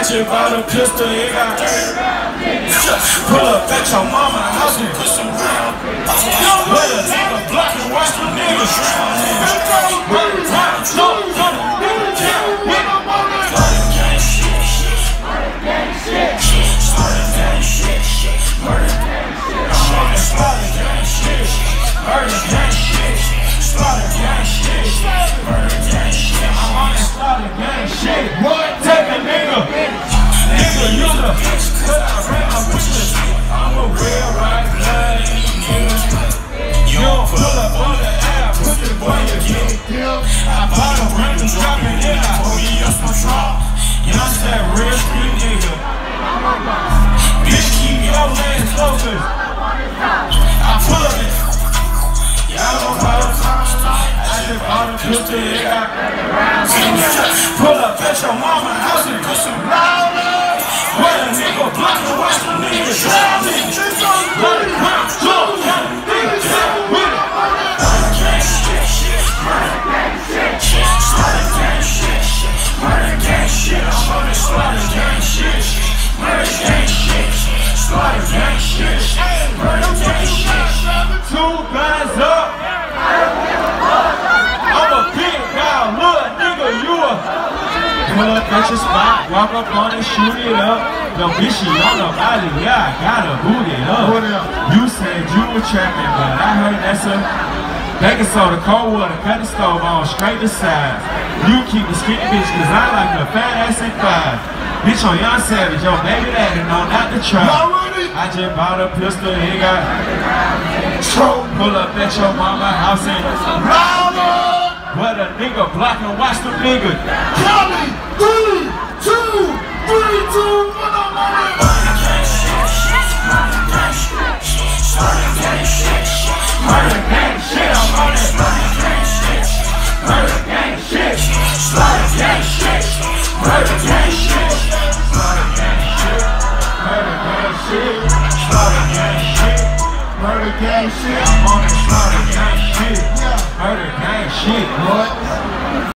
I just bought a pistol, it got pull up at your mama house and put some round. With a nigga block and watch the niggas drown. Murder gang shit. What? Take a nigga, you the but I ran my wishes. I'm a real right line, nigga. You don't pull up on the app, put the boy you get. I bought a random drop and then I hold you up some drop. You know that real street nigga. Bitch, keep your legs focused. I pull up it. Y'all don't follow. I just bought a pistol, it got pull up at your mama house and put some louder. Where a nigga block and watch the niggas drown. Let it round, jump, let it niggas hit with it. Murder gang shit, murder gang shit, slaughter gang shit, murder gang shit. I'm on this slaughter gang shit, murder gang shit, slaughter gang shit, murder gang shit. 2 guns up. I'm a big guy, little nigga, you a pull up at your spot, walk up on it, shoot it up. No bitch, she on the body, yeah, I gotta boot it up. You said you were trapping, but I heard that's a baking soda, cold water, cut the stove on, straight to size. You keep the skinny bitch, cause I like the fat ass and thighs. Bitch on Young Savage, yo baby daddy, no not the try. I just bought a pistol, it got pull up at your mama house and what a nigga block and watch the nigga. County, 3, 2, 3, 2, 1, murder gang shit, murder gang shit, murder gang shit, I'm on it. Murder gang shit, murder gang shit, slaughter gang shit, murder gang shit, slaughter gang shit, murder gang shit, slaughter gang shit, murder gang shit, I'm on it. Slaughter gang shit, murder gang shit, boy.